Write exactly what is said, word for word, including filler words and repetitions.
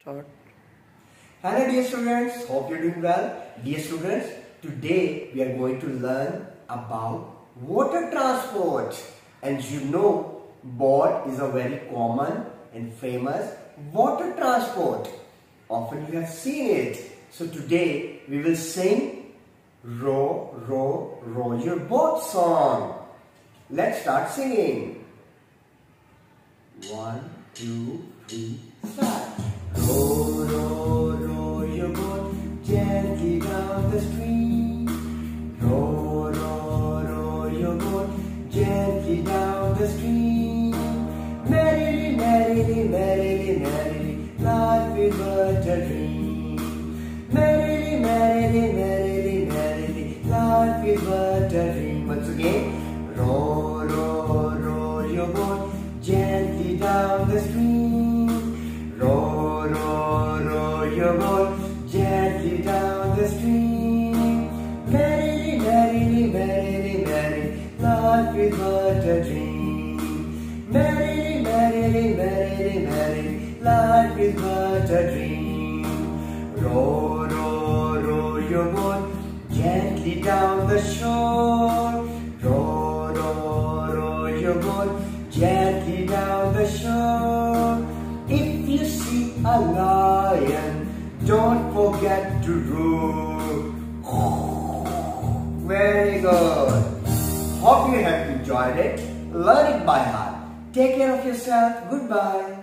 Start. Hello dear students, hope you're doing well. Dear students, today we are going to learn about water transport. And you know, boat is a very common and famous water transport. Often you have seen it. So today we will sing Row, Row, Row Your Boat song. Let's start singing. One, two, three, start. Row, row, row your boat gently down the stream. Row, row, row your boat gently down the stream. Merrily, merrily, merrily, merrily, life is but a dream. Merrily, merrily, merrily, merrily, life is but a dream. Once again, row, row, row your boat gently down the stream. Row, row, row your boat gently down the stream. Merrily, merrily, merrily, merrily, life is but a dream. Merrily, merrily, merrily, merrily, life is but a dream. Row, row, row your boat gently down the shore. Row, row, row your boat gently down the shore. If you see a lion, don't forget to row. Very good. Hope you have enjoyed it. Learn it by heart. Take care of yourself. Goodbye.